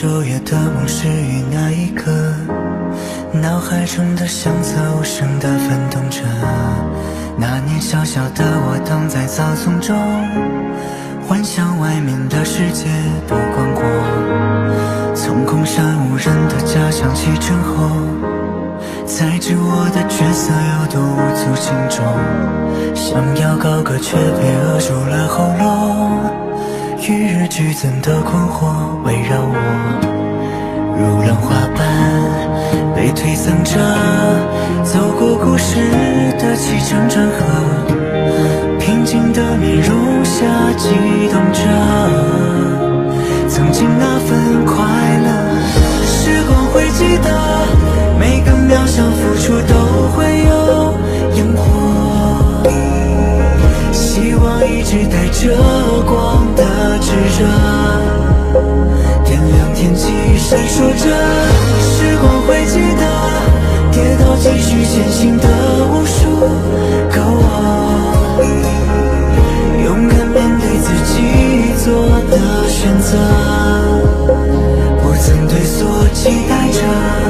昼夜的梦是与那一刻，脑海中的相册无声地翻动着。那年小小的我躺在草丛中，幻想外面的世界多广阔。从空山无人的家乡启程后，才知我的角色有多无足轻重。想要高歌却被扼住了喉咙，与日俱增的困惑围绕我，如浪花般被推搡着，走过故事的起承转合，平静的面容下激动着曾经那份快乐。时光会记得每个渺小付出都会有烟火，希望一直带着光的炙热，点亮天际闪烁着。时光会记得跌倒继续前行的无数个我，勇敢面对自己做的选择，不曾退缩，期待着。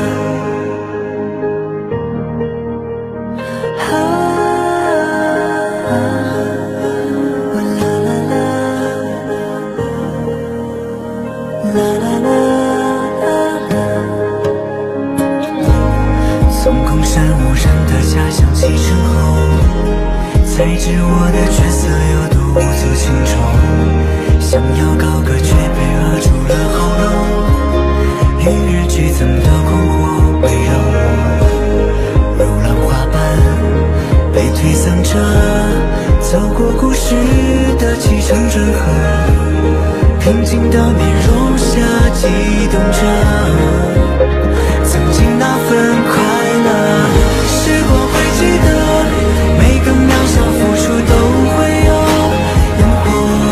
从空山无人的家乡启程后，才知我的角色有多无足轻重。想要高歌却被扼住了喉咙，与日俱增的困惑围绕我，如浪花般被推搡着，走过故事的起承转合，平静的面容下激动着曾经那份快乐。时光会记得每个渺小付出都会有烟火，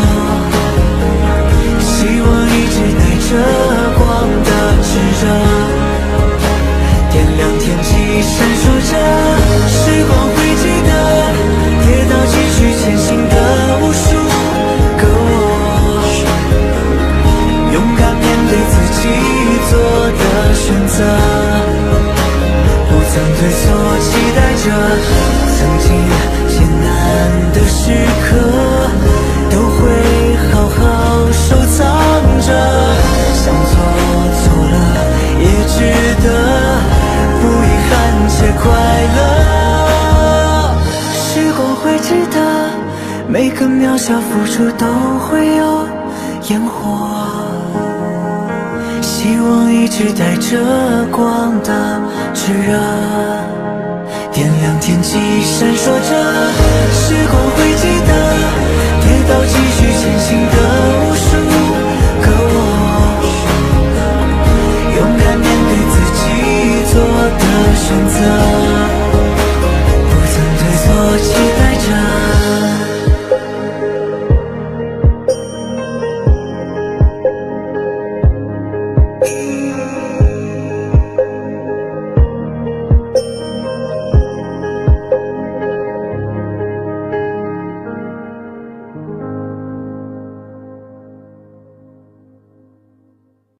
希望一直带着光的炽热，点亮天际闪烁着。时光会记得跌倒继续前行的无数个我，勇敢面对自己做的选择，不曾退缩，期待着曾经艰难的时刻都会好好收藏着。想错错了也值得，不遗憾且快乐。时光会记得每个渺小付出都会有烟火，希望一直带着光的炙热，点亮天际闪烁着。时光会记得跌倒继续前行的